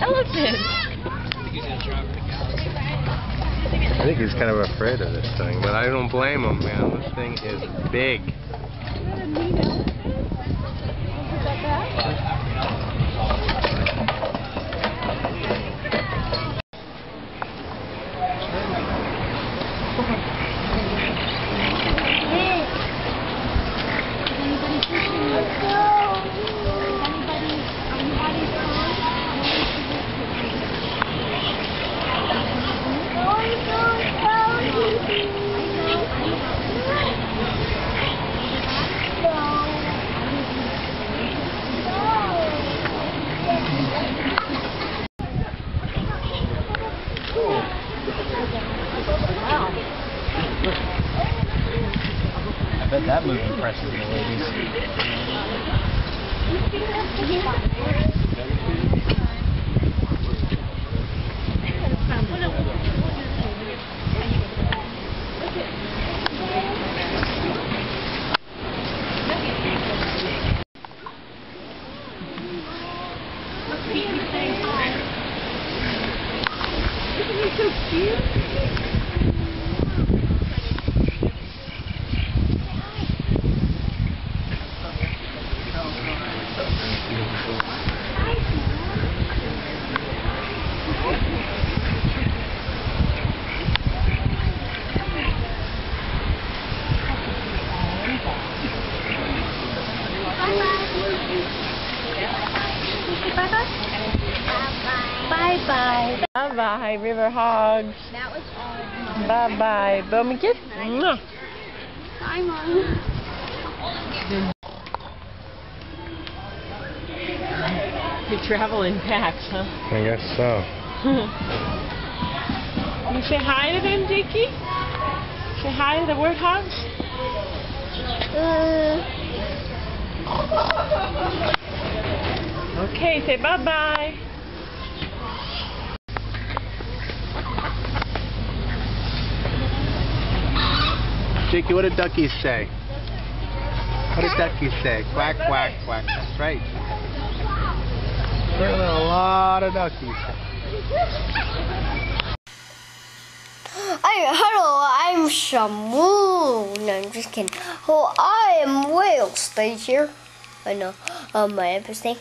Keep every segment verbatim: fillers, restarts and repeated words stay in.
elephant. I think he's kind of afraid of this thing, but I don't blame him, man. This thing is big. I bet that move impresses the ladies. Isn't he so cute? Bye-bye. Bye-bye, River Hogs. That was all. Bye-bye. Bowman kiss? Mwah. Bye, Mom. You travel in packs, huh? I guess so. You say hi to them, Jakey? Say hi to the warthogs? Uh. Okay, say bye-bye. Jakey, what did duckies say? What did duckies say? Quack, quack, quack. That's right. There are a lot of duckies. I, hello, I'm Shamu. No, I'm just kidding. Oh, I am Whale Stage here. I know. Um, my episode thing.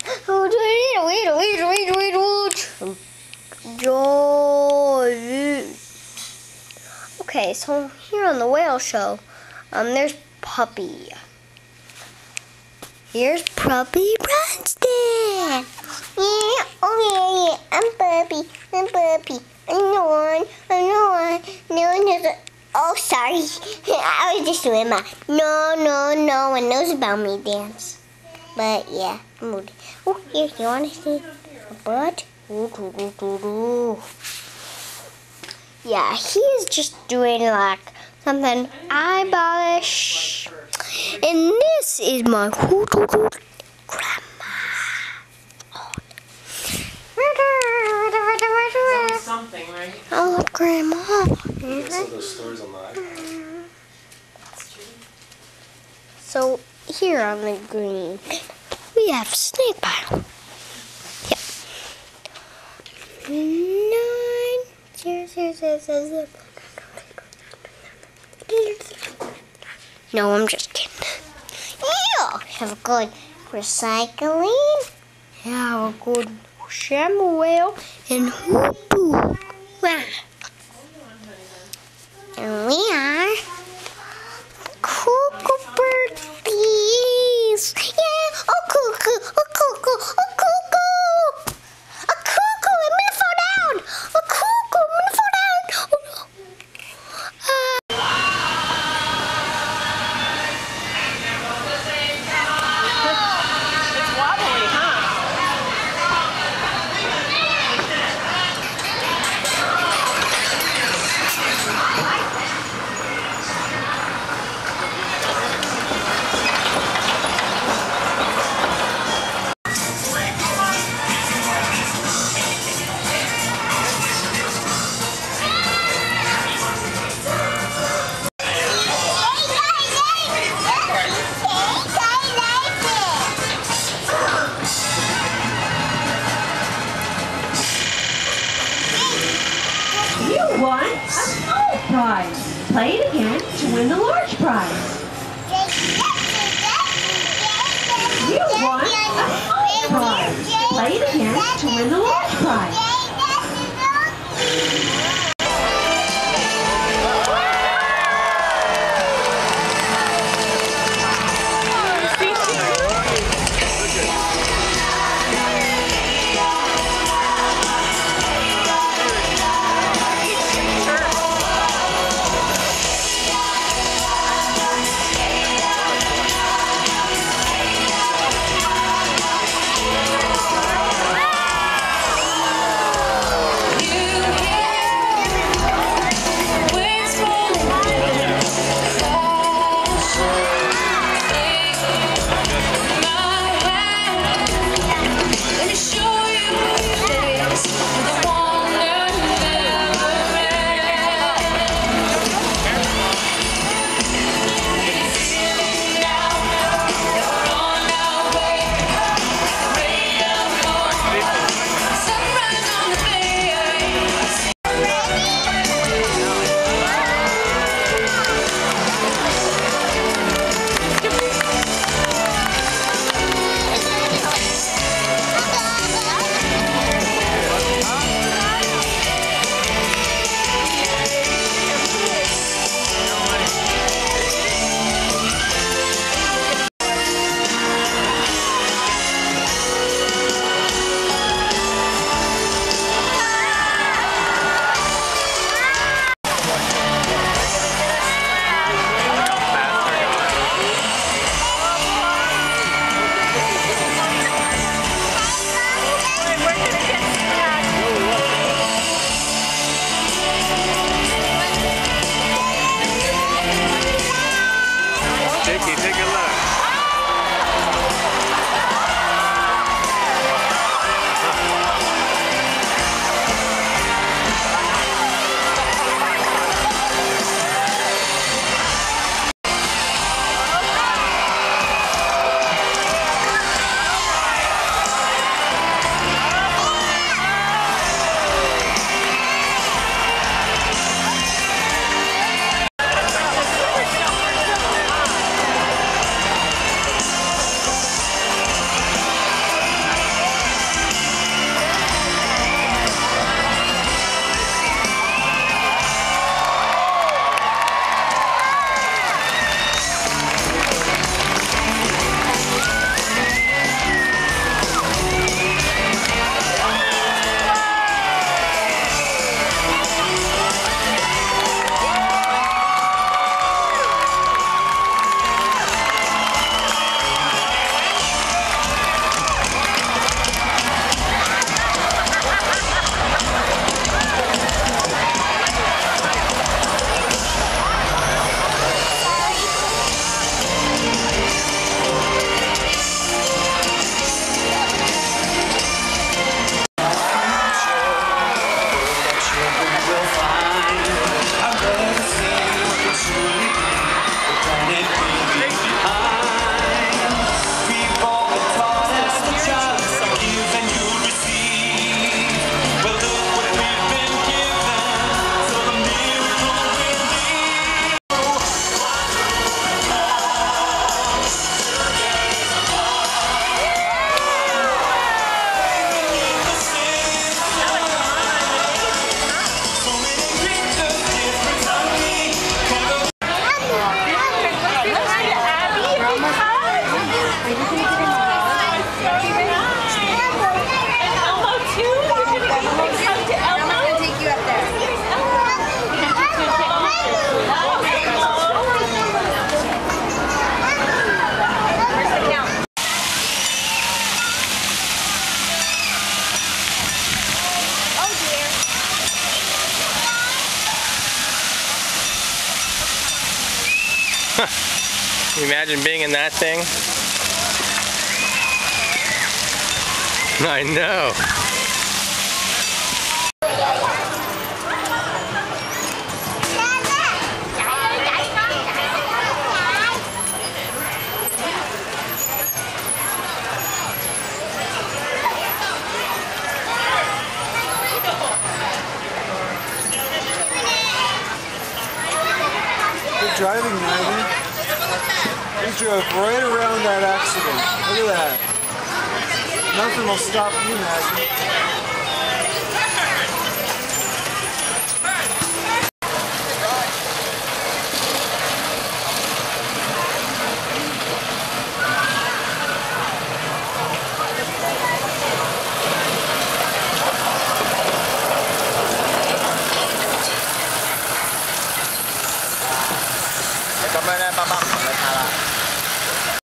Okay, so here on the Whale Show, um, there's Puppy. Here's Puppy Branston. Yeah, oh yeah, yeah. I'm Puppy. I'm Puppy. I'm the one. I'm the one. No one knows. Oh, sorry. I was just doing my no, no, no one knows about me dance. But yeah, I'm moody. Oh, here, you want to see a butt? Ooh, doo, doo, doo, doo. Yeah, he is just doing like something eyeballish. And this is my hoo doo doo grandma. That's something, right? Oh, grandma. Some of those stores alive. So here on the green, we have snake pile. Yep. Nine, zero, zero, zero, zero, zero. No, I'm just kidding. Yeah, have a good recycling. Have a good Samuel and hoodoo. And we are cuckoo birdies. Yeah, a cuckoo, a cuckoo, a cuckoo. A cuckoo, I'm gonna fall down. A cuckoo, I'm gonna fall down. Oh, no. Uh, It's wobbly, huh? won a small prize. Play it again to win the large prize. You won a small prize. Play it again to win the large prize. Jakey, take a look. Can you imagine being in that thing? I know. driving, Maggie. You drove right around that accident. Look at that. Nothing will stop you, Maggie.